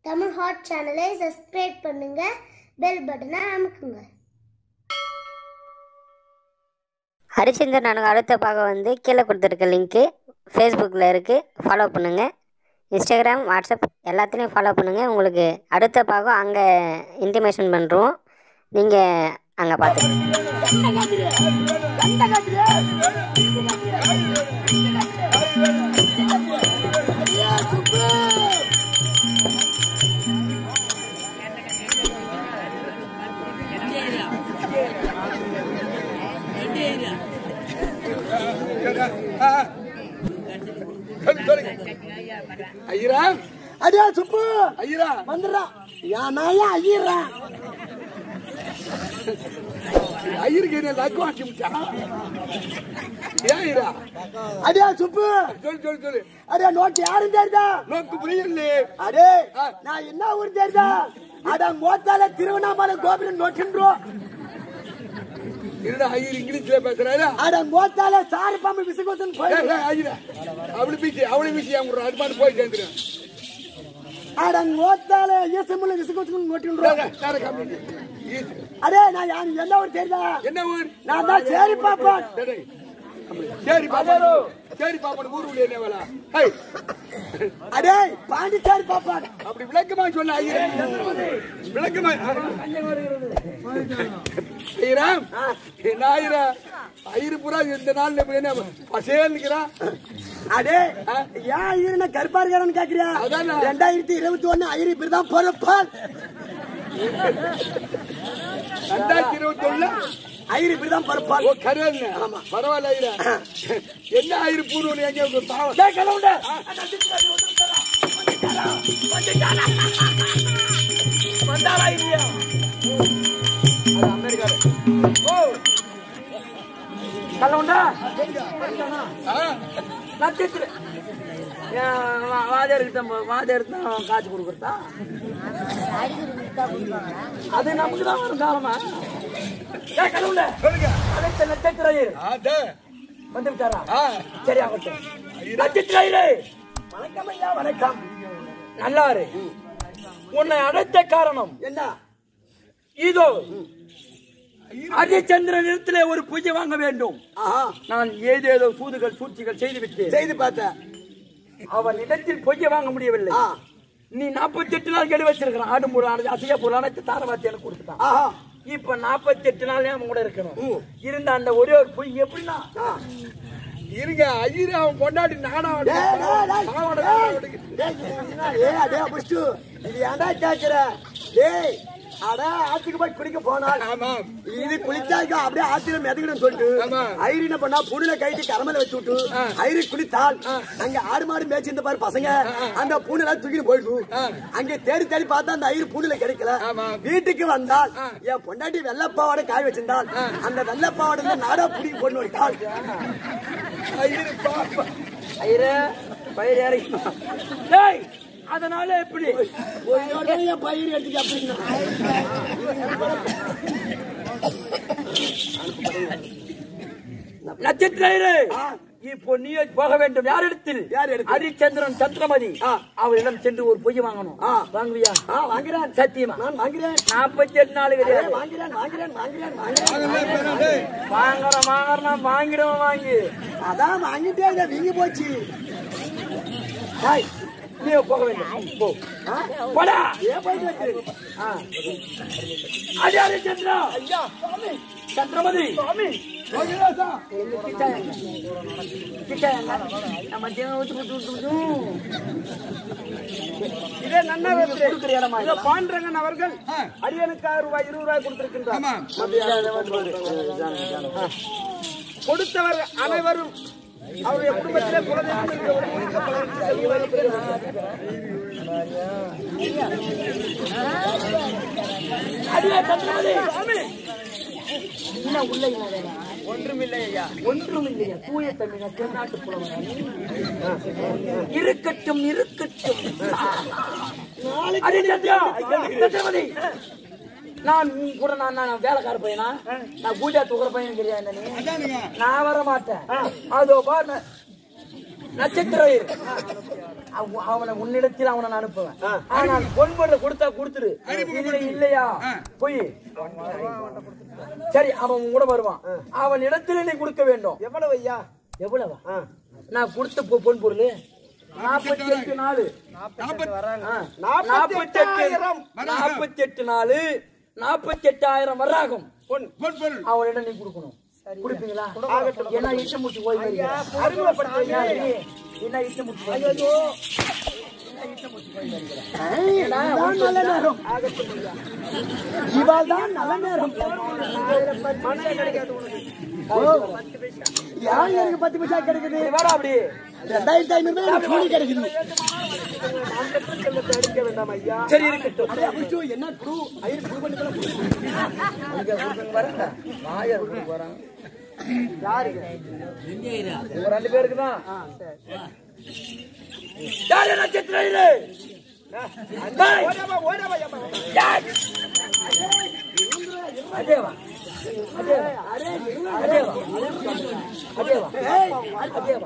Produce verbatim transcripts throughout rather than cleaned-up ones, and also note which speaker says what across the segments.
Speaker 1: Tamil hot சேனலை subscribe பண்ணுங்க, bell பட்டனை அமுக்குங்க.
Speaker 2: ஹரிச்சந்திரன் நானுங்க அடுத்த பாகம் வந்து கீழே கொடுத்துருக்க லிங்க்கு ஃபேஸ்புக்கில் இருக்குது. ஃபாலோ பண்ணுங்கள். இன்ஸ்டாகிராம், வாட்ஸ்அப் எல்லாத்துலேயும் ஃபாலோ பண்ணுங்கள். உங்களுக்கு அடுத்த பாகம் அங்கே இன்டிமேஷன் பண்ணுறோம். நீங்கள் அங்கே பார்த்துக்கோங்க.
Speaker 3: ஐயரா
Speaker 4: அடியா சுப்பு
Speaker 3: ஐயரா
Speaker 4: வந்துடுறா. என் நாயா ஐயரா
Speaker 3: ஐயருக்கு என்ன லக்கு வாங்கி முடிச்சா? ஏன் ஐயரா?
Speaker 4: அடியா சுப்பு
Speaker 3: சொல்லு சொல்லு சொல்லு.
Speaker 4: அடியா நோட்டு யாரும் தெரியுதா?
Speaker 3: நோக்கு புரியல.
Speaker 4: அடே நான் என்ன ஊர் தெரியுதா? அட மோத்தால திருவண்ணாமலை கோபுரம் நோட்டுன்றோம்.
Speaker 3: இருடா ஐயர் இங்கிலீஷ்ல பேசுறாரு.
Speaker 4: அட மோத்தால சாரு பாம்பு விசுகோசன் போய்
Speaker 3: ஐயரா அவளு பீச்சு அவளு பீச்சு அவங்க அதுமாதிரி போய் சேர்ந்துடும்.
Speaker 4: அட மோத்தால ஏசமுல விசுகோசன் நோட்டுன்றோம். அடே நான் யாரு என்ன ஊர் தெரியுதா?
Speaker 3: என்ன ஊர்?
Speaker 4: நான் தான் சேரி பாப்பான்.
Speaker 3: சரி பாப்பா சரி பாப்பா ஊர் உள்ள என்ன வேலை?
Speaker 4: அடே பாண்டிச்சேரி பாப்பான்.
Speaker 3: அப்படி விளக்கமா சொன்ன ஐயர் விளக்கமா ஐயரா என்ன ஐயரா ஐயரு பூரா இந்த நாள்ல என்ன பசேன்னுக்கிறான்.
Speaker 4: அடே ஏன் ஐயர் கருப்பா இருக்காரன்னு கேக்குறியா? ரெண்டாயிரத்தி இருபத்தி ஒண்ணு ஐயர் இப்படிதான் பொறுப்பான்.
Speaker 3: ரெண்டாயிரத்தி இருபத்தி ஒண்ணுல
Speaker 4: ஐயர் இப்படிதான் பொறுப்பான்.
Speaker 3: கருவல்ல ஆமா பரவாயில்ல ஐயரா. என்ன ஐயர் பூர்வம் எங்க பாவம்
Speaker 4: வந்தாரா இல்லையா? அமெரிக்கால ஓ கலவுண்டா நட்சத்திர வாதியாருக்கு வாதியாருக்கு தான் காசு கொடுக்குறதா? அது நமக்கு தான் வரும் காலமா. கலவுண்ட
Speaker 3: சொல்லுங்க.
Speaker 4: அனைத்து நட்சத்திர வந்து விட்டாரா? சரி ஆகட்டும். நட்சத்திர வணக்கம் ஐயா. வணக்கம். நல்லாரு. உன்னை அழைத்த காரணம் என்ன? இதோ ஹரிச்சந்திரன் இடத்திலே ஒரு பூஜை வாங்க வேண்டும். நான் ஏதேதோ சூதுகள் சூழ்ச்சிகள் செய்து விட்டேன். செய்து பார்த்தேன். அவன் இடத்தில் பூஜை வாங்க முடியவில்லை. நீ நாற்பத்தி எட்டு நாள் கெடு வச்சிருக்கான். ஆடு மூணு அசைய பொருள் அனைத்து தாரவாத்தி எனக்கு கொடுத்துட்டான். இப்ப நாற்பத்தி எட்டு நாள் அவன் கூட இருக்கணும். இருந்த அந்த ஒரே ஒரு பொய் எப்படின்னா
Speaker 3: இருங்க ஐயரு அவன் கொண்டாடி நானா
Speaker 4: ஆத்துக்கு போய் குளிக்க போனால் இது குளிச்சாக்க அப்படியே ஆத்துல மிதக்கணும் சொல்லிட்டு ஐயர் என்ன பண்ணா புண்ணுல கைட்டு கரமல வச்சு விட்டு ஐயரு குளித்தால் அங்க ஆடு மாடு மேய்ச்சிருந்த பாரு பசங்க அந்த பூனை தூக்கிட்டு போயிட்டு அங்க தேடி தேடி பார்த்தா அந்த ஐயர் பூண்டுல கிடைக்கல. வீட்டுக்கு வந்தால் என் பொண்டாட்டி வெள்ளப்பாவோட காய் வச்சிருந்தால் அந்த வெள்ளப்பாவோட நாடா புடிக்கு கொண்டு வைத்தாள். ஐயரே பயிர் இறங்கி அதனால எப்படி பயிர் எடுத்துக்க அப்படின்னா நட்சத்திர இப்போ நீ போக வேண்டும். யார் இடத்தில்? ஹரிச்சந்திரன் சந்திரமதி அவரிடம் சென்று ஒரு பொய் வாங்கணும். வாங்குவியா? வாங்குறேன். சத்தியமா நான் வாங்குறேன். நாற்பத்தி எட்டு நாள் கிடையாது. வாங்குறேன் வாங்குறேன் வாங்குறேன் வாங்குறேன் வாங்குறேன் வாங்கிடுவேன். வாங்கி அதான் வாங்கிட்டே இதை வீங்கி போச்சு. நீ போக வேண்டும். போ போடா. ஏன் போயிட்டு ஹரிச்சந்திரா ஐயா சந்திரமதி சுவாமி பாண்டரங்கன் அவர்கள் அரியனுக்கு ரூபாய் இருபது ரூபாய் கொடுத்திருக்கின்றார். கொடுத்தவர் அனைவரும் அவருடைய குடும்பத்திலே ஒன்றுமில்லை ஐயா ஒன்றுமில்லையா. தூய தமிழ் தென்னாட்டு புலவன் இருக்கட்டும் இருக்கட்டும். நான் கூட நான் வேலைக்கார பையனா? நான் பூஜா தூக்குற பையன் கிடையாது. நான் வர மாட்டேன். அதோ பா நட்சத்திர
Speaker 5: அவனை உன்னிடத்தில் அவனை நான் அனுப்புவேன். ஆனால் பொன் பொருளை கொடுத்தா கொடுத்துரு, இல்லை இல்லையா போய் சரி அவன் கூட வருவான். அவன் இடத்துல நீ கொடுக்க வேண்டும்.
Speaker 4: எவ்வளவு ஐயா?
Speaker 5: எவ்வளவா? நான் கொடுத்த பொன் பொருள் நாற்பத்தி எட்டு நாலு நாற்பத்தி எட்டாயிரம் நாற்பத்தி எட்டு நாலு நாற்பத்தி எட்டாயிரம் வராகும் பொன் பொருள் அவனிடம் நீ கொடுக்கணும். குடுப்பீங்களா? என்ன இஷ்டம் முடிச்சு போய் என்ன இஷ்டம் முடிச்சு போய்
Speaker 4: நல்ல நேரம் இவாள் தான் நல்ல நேரம். யார் எனக்கு பத்து பைசா கிடைக்குது?
Speaker 5: அப்படி
Speaker 4: ரெண்டாயிரத்தி ஐநூறு ரூபாய் கூலி கிடைக்குது.
Speaker 5: சரி இருக்கட்டும்.
Speaker 4: என்ன குரு ஐயர் குரு பண்ணி
Speaker 5: வரான் ரெண்டு பேருக்கு தான். நட்சத்திரம் அதேவா அதேவா அதேவா அதேவா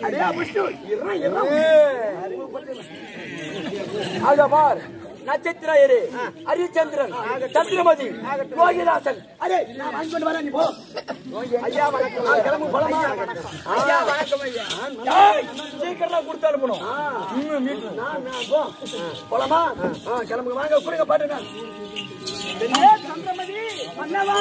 Speaker 5: அதேவா பார் நட்சத்திர ஏறு ஹரிச்சந்திரன் சந்திரமதி யோகிதாசன்.
Speaker 4: அரே நான் வாங்கி கொண்டு வரேன். நீ போ. ஐயா வணக்கம். கிளம்பு போலாமா?
Speaker 5: ஐயா வணக்கம் ஐயா. சீக்கிரம் கொடுத்து அனுப்பணும்.
Speaker 4: போலாமா? கிளம்புங்க வாங்க கொடுங்க பாட்டுங்க. சந்திரமதி மன்னவா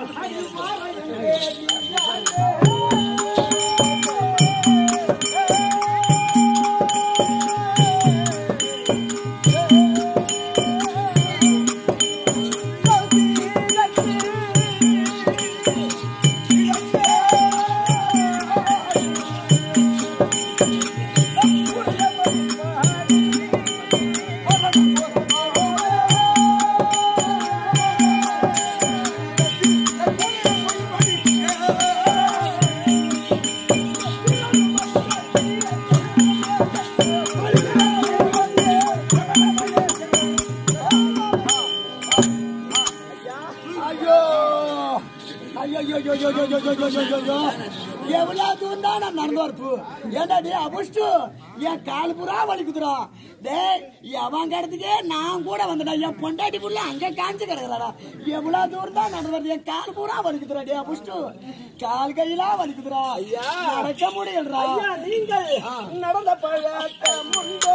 Speaker 4: எவ்வளவு தூரம் தான் நான் நடந்து வரப்பு. ஏண்டா டே அபுஷ்டு என் கால் புறா வலிக்குதுடா. டே எவன் கடத்துக்கே நான் கூட வந்துடா. என் பொண்டாட்டி புள்ள அங்க காஞ்சி கிடக்குறாடா. எவ்வளவு தூரம் தான் நடந்து வருது. என் கால் புறா வலிக்குதுடா. டே அபுஷ்டு கால் கையெல்லாம் வலிக்குதுடா. நடக்க முடியலடா. நீங்கள் நடந்த பழக்கம் உண்டோ?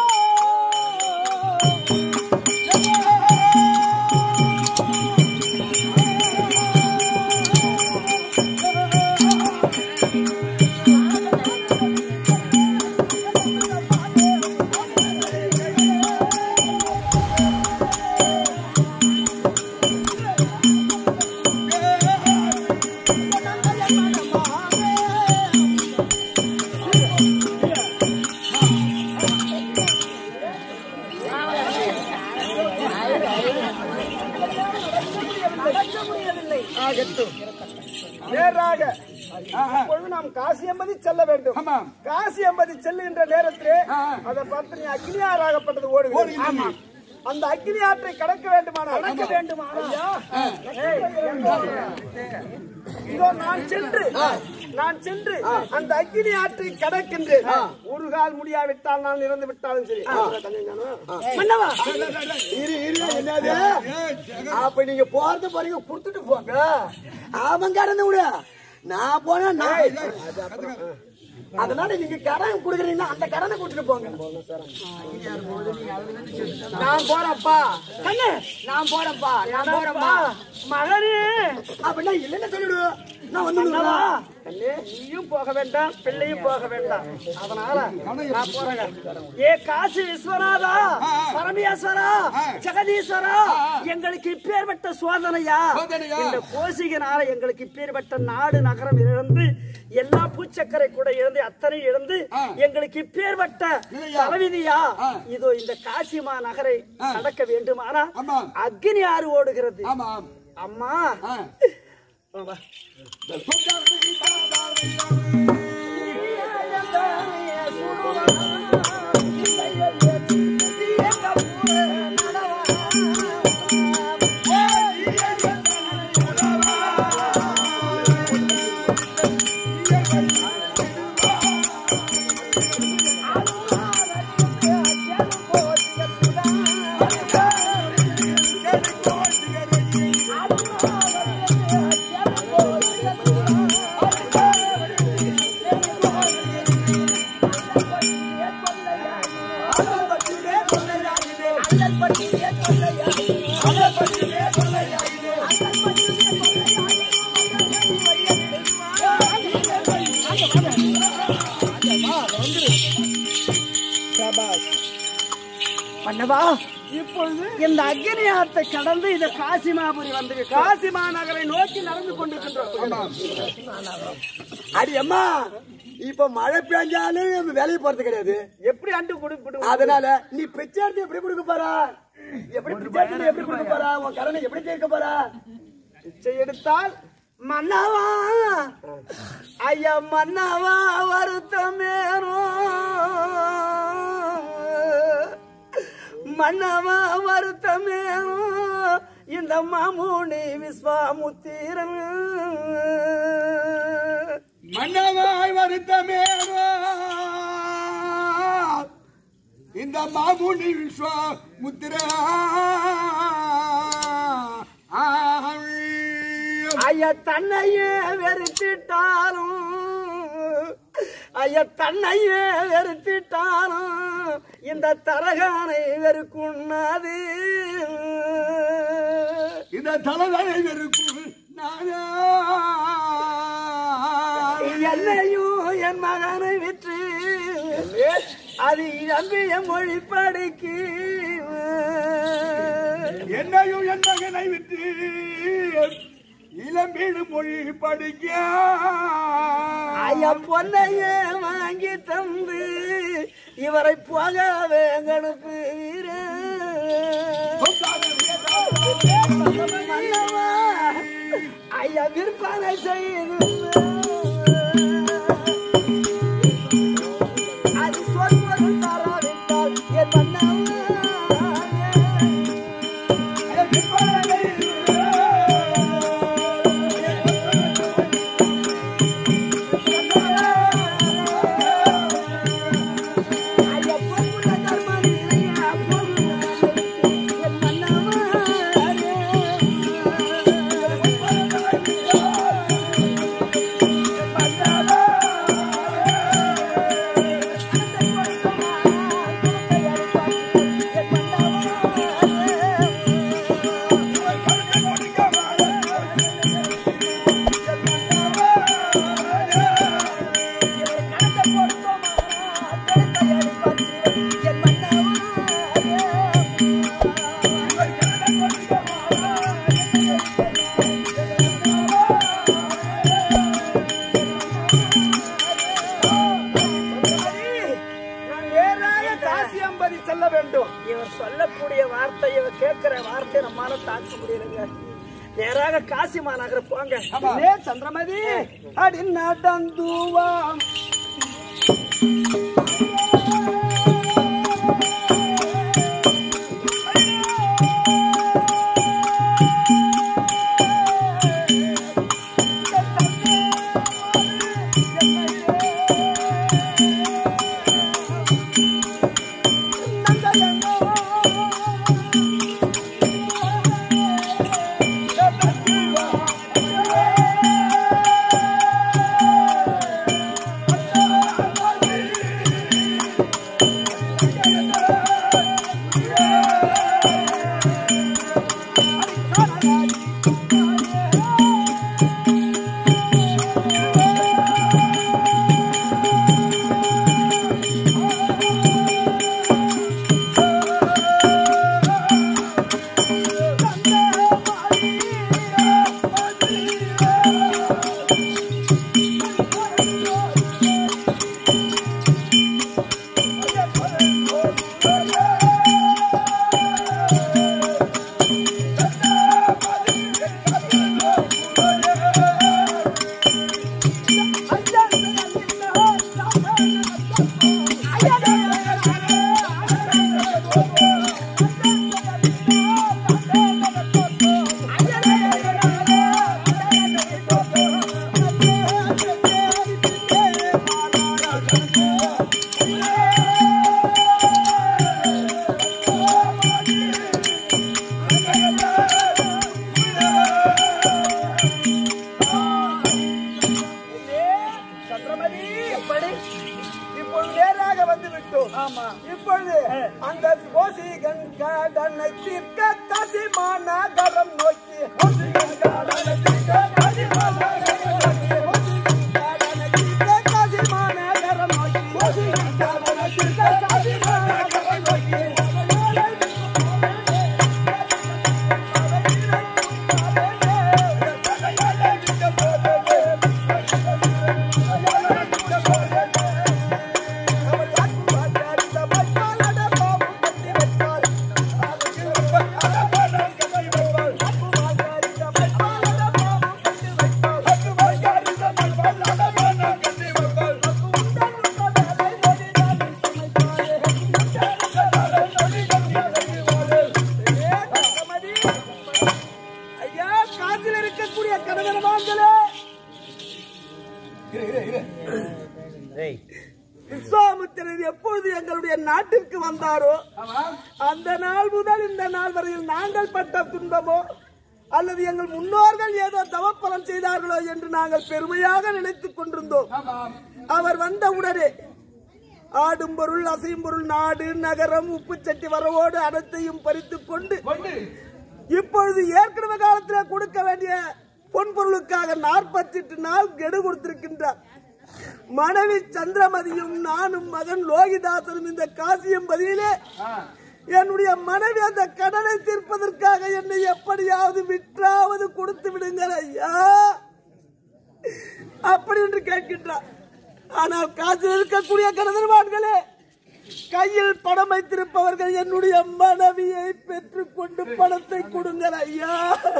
Speaker 4: நாம் காசி என்பது செல்ல வேண்டும். காசி என்பது செல்லுகின்ற நேரத்திலே அதை பார்த்து நீ அக்னியாராகப்பட்டது ஓடுகிறது. அந்த அக்னி ஆற்றை கடக்க வேண்டுமானால் கடக்க வேண்டுமானால் இதோ நான் சென்று நான் சென்று அந்த அக்னி ஆற்றை கடக்கின்றேன். ஒரு கால் முடியாவிட்டால் நான் இறந்து விட்டாலும் சரி. அப்ப நீங்க போறது பாருங்க கொடுத்துட்டு போங்க. அவன் கடந்து விடு. நான் போனா அதனால நீங்க கடன் கொடுக்குறீங்கன்னா அந்த கடனை கொடுத்துட்டு போங்க. நான் போறப்பா கண்ணு நான் போறப்பா நான் போறப்பா மகனே அப்படின்னா இல்லைன்னு சொல்லிடு. நான் வந்து நீயும் போக வேண்டாம் பிள்ளையும் போக வேண்டாம். அதனால நான் போறேங்க. ஏ காசி விஸ்வநாதா பரமேஸ்வரா ஜெகதீஸ்வரா எங்களுக்கு இப்பேற்பட்ட சோதனையா? இந்த கோசிகனால எங்களுக்கு இப்பேற்பட்ட நாடு நகரம் இழந்து எல்லா பூச்சக்கரை கூட இழந்து அத்தனை இழந்து எங்களுக்கு இப்பேற்பட்ட தலைவிதியா? இதோ இந்த காசிமா நகரை நடக்க வேண்டுமானா அக்னி ஆறு ஓடுகிறது. அம்மா
Speaker 6: பண்ணவா இப்பொழுது இந்த அக்னியாத்தை கடந்து இந்த காசிமாபுரி வந்து காசி மாநகரை நோக்கி நடந்து கொண்டிருக்கின்றோம்.
Speaker 4: அடி அம்மா இப்ப மழை பெஞ்சாலும் வேலையை போறது கிடையாது.
Speaker 6: எப்படி அண்டு கொடுக்க
Speaker 4: அதனால நீ பிச்சை எடுத்து எப்படி கொடுக்க போறா? எப்படி பிச்சை எடுத்து எப்படி கொடுக்க போறா? உன் கடனை எப்படி கேட்க போறா?
Speaker 6: பிச்சை எடுத்தால் மன்னவா ஐயா மன்னவா வருத்தமேனோ மன்னவா வருத்தமேனோ இந்த மாமுனி விஸ்வாமுத்திரன்
Speaker 3: மன்னவாய் வருத்தமேனோ இந்த மாமுனி விஸ்வாமுத்திரா
Speaker 6: ஐயா தன்னையே வெறுத்திட்டாலும் ஐயா தன்னையே வெறுத்திட்டாலும் இந்த தரகானை வெறுக்குண்ணாது
Speaker 3: இந்த தலைவனை வெறுக்கும்
Speaker 6: என்னையும் என் மகனை விற்று அது நம்பிய மொழி படிக்கு
Speaker 3: என்னையும் என் மகனை விட்டு இளம்பீடு மொழி படிக்க
Speaker 6: ஐயா பொன்னையே வாங்கி தந்து இவரை போகவே கணுப்புவீர ஐயா விற்பனை செய்து அது சொல்வது தராவிட்டால் என் மன்னவா நேராக காசி மாநகர போங்க. சந்திரமதி அடி நடந்துவாம் இப்பொழுது அந்த கோசி கங்கடனை தீர்க்க காசிமான கரம் நோக்கி காசிமான கரம் நோக்கி விஸ்வாமித்திரர் எப்பொழுது எங்களுடைய நாட்டிற்கு வந்தாரோ அந்த நாள் முதல் இந்த நாள் வரையில் நாங்கள் பட்ட துன்பமோ அல்லது எங்கள் முன்னோர்கள் ஏதோ தவப்பலம் செய்தார்களோ என்று நாங்கள் பெருமையாக நினைத்துக் கொண்டிருந்தோம். அவர் வந்த உடனே ஆடும் பொருள் அசையும் பொருள் நாடு நகரம் உப்பு சட்டி வரவோடு அனைத்தையும் பறித்துக் கொண்டு இப்பொழுது ஏற்கனவே காலத்தில் கொடுக்க வேண்டிய பொன்பொருளுக்காக நாற்பத்தி எட்டு நாள் கெடு கொடுத்திருக்கின்றார். மனைவி சந்திரமதியும் நானும் மகன் லோகிதாசனும் இந்த காசியம்பதியிலே என்னுடைய மனைவி அந்த கடனை தீர்ப்பதற்காக என்னை எப்படியாவது விற்றாவது கொடுத்து விடுங்கள் ஐயா அப்படி என்று கேட்கின்றார். ஆனால் காசில் இருக்கக்கூடிய கணவன்மார்களே கையில் பணம் வைத்திருப்பவர்கள் என்னுடைய மனைவியை பெற்றுக் கொண்டு பணத்தை கொடுங்கள் ஐயா.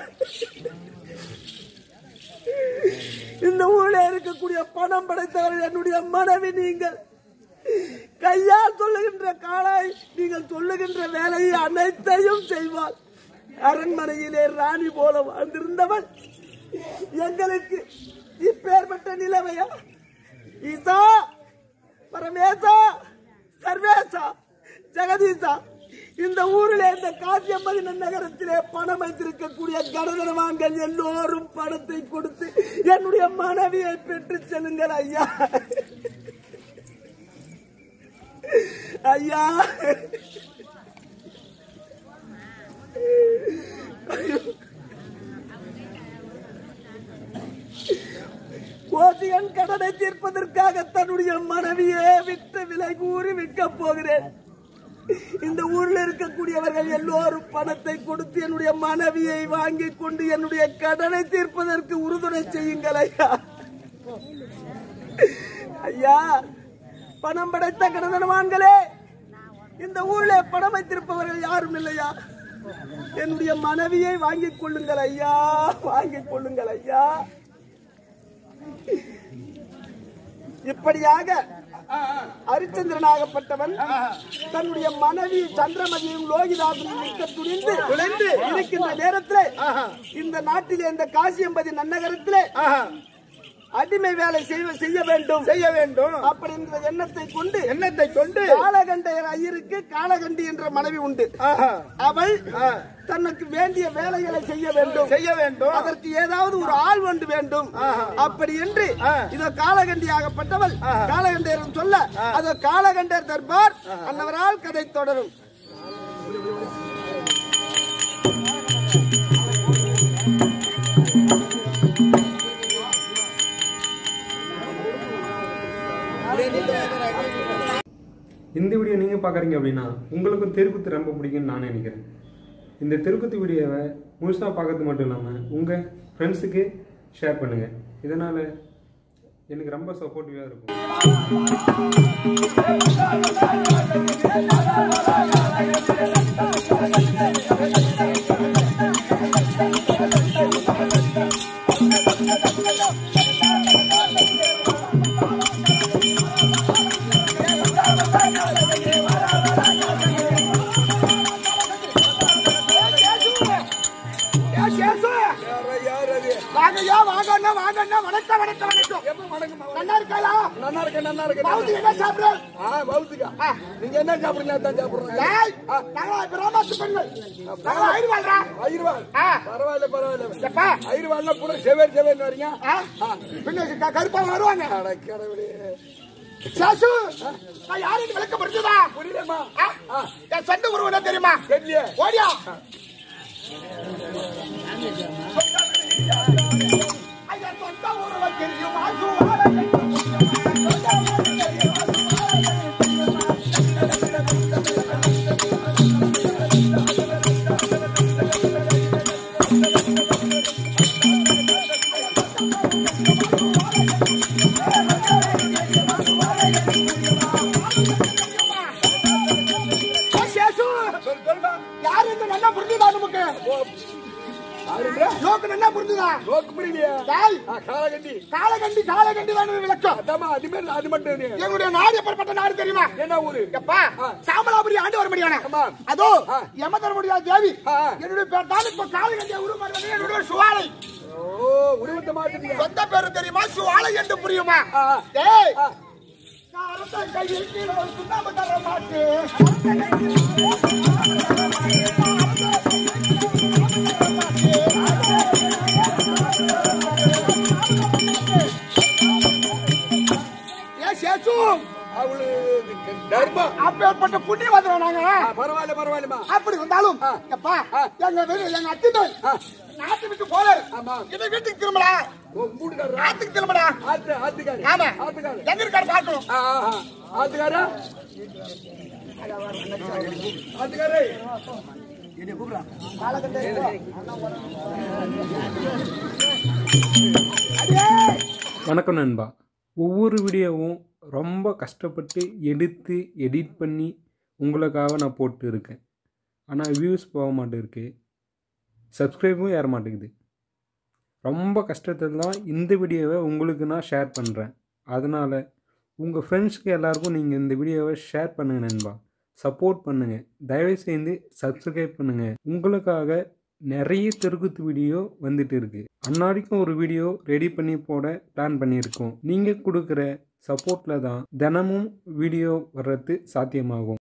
Speaker 6: இந்த ஊரில் இருக்கக்கூடிய பணம் படைத்தவர்கள் என்னுடைய மனைவி. நீங்கள் கையால் சொல்லுகின்ற காலாய் நீங்கள் சொல்லுகின்ற வேலையை அனைத்தையும் செய்வாள். அரண்மனையிலே ராணி போல வாழ்ந்திருந்தவள் எங்களுக்கு இப்பேற்பட்ட நிலைமையா? ஈசா பரமேசா சர்வேசா ஜெகதீசா இந்த ஊரிலே இந்த காசியம்பதி நகரத்திலே பணம் வைத்திருக்கக்கூடிய கணவன்கள் எல்லோரும் பணத்தை கொடுத்து என்னுடைய மனைவியை பெற்று செல்லுங்கள் ஐயா. ஐயா கோசியன் கடனை தீர்ப்பதற்காக தன்னுடைய மனைவியே விட்டு விலை கூறி விற்க போகிறேன். இந்த ஊரில் இருக்கக்கூடியவர்கள் எல்லோரும் பணத்தை கொடுத்து என்னுடைய மனைவியை வாங்கி கொண்டு என்னுடைய கடனை தீர்ப்பதற்கு உறுதுணை செய்யுங்கள் ஐயா. ஐயா பணம் படைத்த கடனவான்களே இந்த ஊரில் பணம் வைத்திருப்பவர்கள் யாரும் இல்லையா? என்னுடைய மனைவியை வாங்கிக் கொள்ளுங்கள் ஐயா, வாங்கிக் கொள்ளுங்கள் ஐயா. இப்படியாக ஹரிச்சந்திரனாகப்பட்டவன் தன்னுடைய மனைவி சந்திரமதியும் லோகிதாசனும் மிக்க துணிந்து துளைந்து இருக்கின்ற நேரத்தில் இந்த நாட்டிலே இந்த காசியம்பதி நன்னகரத்திலே அடிமை வேலை செய்ய வேண்டும் செய்ய வேண்டும் அப்படின்ற எண்ணத்தை கொண்டு எண்ணத்தை கொண்டு காலகண்டையர் ஐயருக்கு காலகண்டி என்ற மனைவி உண்டு. அவள் தனக்கு வேண்டிய வேலைகளை செய்ய வேண்டும் செய்ய வேண்டும் அதற்கு ஏதாவது ஒரு ஆள் ஒன்று வேண்டும். அப்படி என்று இதோ காலகண்டியாகப்பட்டவள் காலகண்டையர் சொல்ல அதோ காலகண்டர் தர்பார் அன்னவரால் கதை தொடரும்.
Speaker 7: இந்த வீடியோ நீங்கள் பார்க்குறீங்க அப்படின்னா உங்களுக்கும் தெருக்குத்து ரொம்ப பிடிக்கும்னு நான் நினைக்கிறேன். இந்த தெருக்குத்து வீடியோவை முழுசாக பார்க்கறது மட்டும் இல்லாமல் உங்கள் ஃப்ரெண்ட்ஸுக்கு ஷேர் பண்ணுங்கள். இதனால் எனக்கு ரொம்ப சப்போர்ட்டிவாக இருக்கும்.
Speaker 6: வணக்கம் வணக்கம் வணக்கம். நல்லா இருக்கா? நல்லா இருக்க நல்லா இருக்க. பௌத்திக என்ன சாப்பிடுற? ஆ பௌத்திக. நீங்க என்ன சாப்பிடுறீங்க? அதான் சாப்பிடுறோம். டேய் நாங்க பிராமணத்து பெண்கள். நாங்க ஐர்வால்ரா. ஐர்வால். ஆ பரவாயில்லை பரவாயில்லை. எப்பா ஐர்வால்ல கூட செவேர் செவேர்னு வரீங்க. ஆ பின்ன கருப்பா வருவாங்க. அட கடவுளே. சாசு நான் யாருக்கு விளக்க முடியுதா? புரியலமா. ஆ என் சொந்த ஊர் என்ன தெரியுமா? தெரியல. ஓடியா. ஐயா சொந்த ஊர் தெரியும். ஆசு யாரு இந்த நல்லா புரிஞ்சுதா நமக்கு? லோக்கு நல்லா புரிஞ்சுதா? லோக்கு புரியலையா? காலகண்டி காலகண்டி காலகண்டி வேணும் விளக்கம். அது மட்டும் எங்களுடைய நாடு எப்படிப்பட்ட நாடு தெரியுமா? என்ன ஊரு? எப்பா சாமலாபுரி ஆண்டு வர முடியாது. அதோ யம தர முடியாது தேவி என்னுடைய பேர் தான் இப்ப காலகண்டிய உருவாக்குறது. என்னுடைய சுவாலை. ஓ உருவத்தை மாத்திட்டீங்க. சொந்த பேரு தெரியுமா? சுவாலை என்று புரியுமா? டேய் காரத்தை கையில் கீழே சுண்ணாம்பு தர மாட்டேன். ஏன் சேச்சும்
Speaker 3: அவளு தர்மம்
Speaker 6: அப்பேற்பட்ட புண்ணியம் வந்துடும் நாங்க.
Speaker 3: பரவாயில்ல பரவாயில்லமா.
Speaker 6: அப்படி வந்தாலும் எப்பா எங்க வீடு எங்க அத்திமன் நாட்டு விட்டு போறாரு.
Speaker 3: ஆமா.
Speaker 6: இதை வீட்டுக்கு திரும்படா.
Speaker 3: மூடுகாரா
Speaker 6: நாட்டுக்கு திரும்படா.
Speaker 3: ஆத்து ஆத்துக்காரி.
Speaker 6: ஆமா.
Speaker 3: ஆத்துக்காரி.
Speaker 6: எங்க இருக்காரு பாக்கணும்.
Speaker 3: ஆ ஆ ஆத்துக்காரா ஆத்துக்காரே
Speaker 4: என்ன கூப்பிடுறா?
Speaker 7: வணக்கம் நண்பா. ஒவ்வொரு வீடியோவும் ரொம்ப கஷ்டப்பட்டு எடுத்து எடிட் பண்ணி உங்களுக்காக நான் போட்டு இருக்கேன். ஆனால் வியூஸ் போக மாட்டேருக்கு, சப்ஸ்கிரைபும் ஏற மாட்டேங்குது. ரொம்ப கஷ்டத்தில் தான் இந்த வீடியோவை உங்களுக்கு நான் ஷேர் பண்ணுறேன். அதனால் உங்கள் ஃப்ரெண்ட்ஸ்க்கு எல்லாருக்கும் நீங்கள் இந்த வீடியோவை ஷேர் பண்ணுங்கள் நண்பா. சப்போர்ட் பண்ணுங்கள். தயவு செய்து சப்ஸ்கிரைப் பண்ணுங்கள். உங்களுக்காக நிறைய தெருக்கூத்து வீடியோ வந்துட்டு இருக்குது. அன்னாடிக்கும் ஒரு வீடியோ ரெடி பண்ணி போட பிளான் பண்ணியிருக்கோம். நீங்கள் கொடுக்குற சப்போர்ட்டில் தான் தினமும் வீடியோ வர்றது சாத்தியமாகும்.